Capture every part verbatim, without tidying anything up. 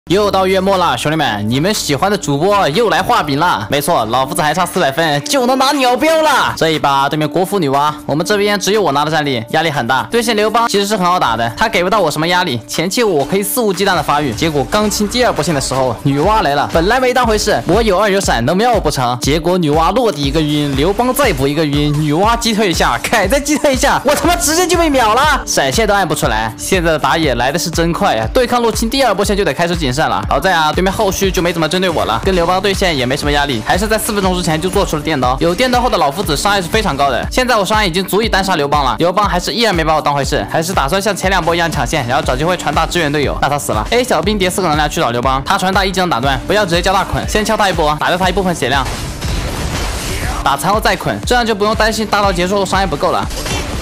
又到月末了，兄弟们，你们喜欢的主播又来画饼了。没错，老夫子还差四百分就能拿鸟标了。这一把对面国服女娲，我们这边只有我拿的战力，压力很大。对线刘邦其实是很好打的，他给不到我什么压力，前期我可以肆无忌惮的发育。结果刚清第二波线的时候，女娲来了，本来没当回事，我有二有闪能秒我不成？结果女娲落地一个晕，刘邦再补一个晕，女娲击退一下，凯再击退一下，我他妈直接就被秒了，闪现都按不出来。现在的打野来的是真快呀、啊，对抗洛清第二波线就得开始谨慎了。好在啊。对面后续就没怎么针对我了，跟刘邦对线也没什么压力，还是在四分钟之前就做出了电刀。有电刀后的老夫子伤害是非常高的，现在我伤害已经足以单杀刘邦了，刘邦还是依然没把我当回事，还是打算像前两波一样抢线，然后找机会传大支援队友。那他死了 ，A 小兵叠四个能量去找刘邦，他传大一技能打断，不要直接交大捆，先敲他一波，打掉他一部分血量，打残后再捆，这样就不用担心大刀结束后伤害不够了，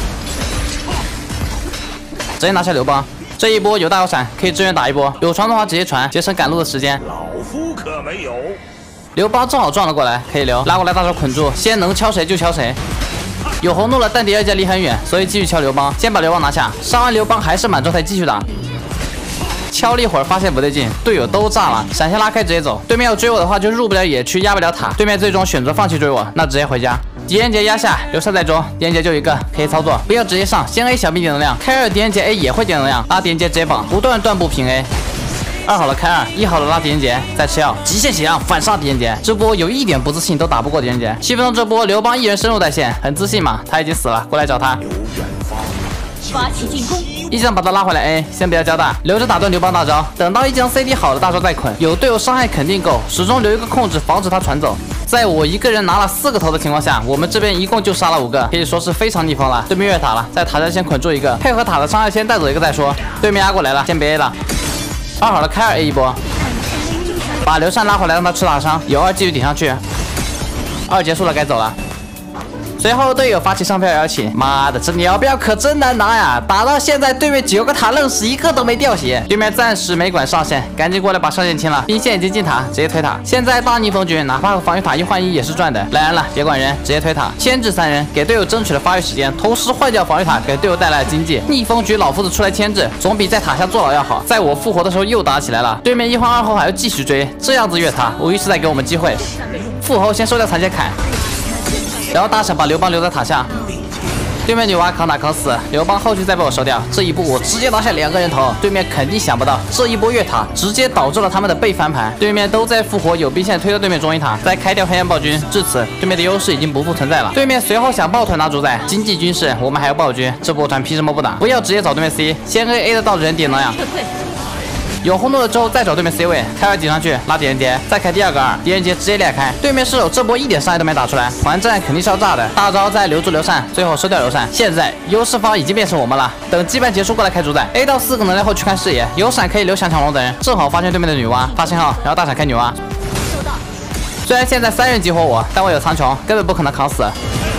直接拿下刘邦。这一波有大有闪，可以支援打一波。有传的话直接传，节省赶路的时间。 老夫可没有。 刘邦正好撞了过来，可以留，拉过来大招捆住，先能敲谁就敲谁。有红怒了，但第二阶离很远，所以继续敲刘邦，先把刘邦拿下。杀完刘邦还是满状态继续打。敲了一会儿，发现不对劲，队友都炸了，闪现拉开直接走。对面要追我的话，就入不了野区，压不了塔。对面最终选择放弃追我，那直接回家。狄仁杰压下，留下在中，狄仁杰就一个，可以操作，不要直接上，先 A 小兵点能量，开二狄仁杰 A 也会点能量，拉狄仁杰直接绑，不断断步平 A。二好了开二，一好了拉狄仁杰，再吃药，极限血量反杀狄仁杰。这波有一点不自信都打不过狄仁杰。七分钟这波刘邦一人深入带线，很自信嘛，他已经死了，过来找他。 发起进攻， 一技能把他拉回来 A， 先不要交大，留着打断刘邦大招，等到一技能 C D 好了大招再捆，有队友伤害肯定够，始终留一个控制，防止他传走。在我一个人拿了四个头的情况下，我们这边一共就杀了五个，可以说是非常逆风了。对面越塔了，在塔下先捆住一个，配合塔的伤害先带走一个再说。对面压过来了，先别 A 了。二好了开二 A 一波，把刘禅拉回来让他吃塔伤，有二继续顶上去。二结束了该走了。随后队友发起上飘摇起，妈的，这鸟标可真难拿呀！打到现在，对面九个塔愣是一个都没掉血，对面暂时没管上线，赶紧过来把上线清了。兵线已经进塔，直接推塔。现在大逆风局，哪怕和防御塔一换一也是赚的。来人了，别管人，直接推塔，牵制三人，给队友争取了发育时间，同时换掉防御塔，给队友带来了经济。逆风局老夫子出来牵制，总比在塔下坐牢要好。在我复活的时候又打起来了，对面一换二后还要继续追，这样子越塔，无疑是在给我们机会。复活先收掉残血砍。然后大闪把刘邦留在塔下，对面女娲扛打扛死，刘邦后续再被我收掉。这一步我直接拿下两个人头，对面肯定想不到这一波越塔直接导致了他们的被翻盘。对面都在复活，有兵线推到对面中一塔，再开掉黑暗暴君，至此对面的优势已经不复存在了。对面随后想抱团拿主宰，经济军事我们还要暴君，这波团凭什么不打？不要直接找对面 C， 先 A A 得到人点能量。有红怒了之后再找对面 C 位，开二顶上去拉狄仁杰，再开第二个二，狄仁杰直接裂开。对面射手这波一点伤害都没打出来，团战肯定是要炸的。大招再留住刘禅，最后收掉刘禅。现在优势方已经变成我们了，等羁绊结束过来开主宰 ，A 到四个能量后去看视野，有闪可以留强抢龙等人。正好发现对面的女娲，发信号，然后大闪开女娲。虽然现在三人激活我，但我有苍穹，根本不可能扛死。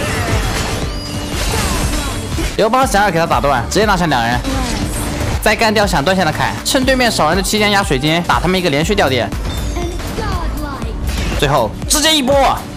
刘邦想要给他打断，直接拿下两人。再干掉想断线的凯，趁对面少人的期间压水晶，打他们一个连续掉点，最后直接一波。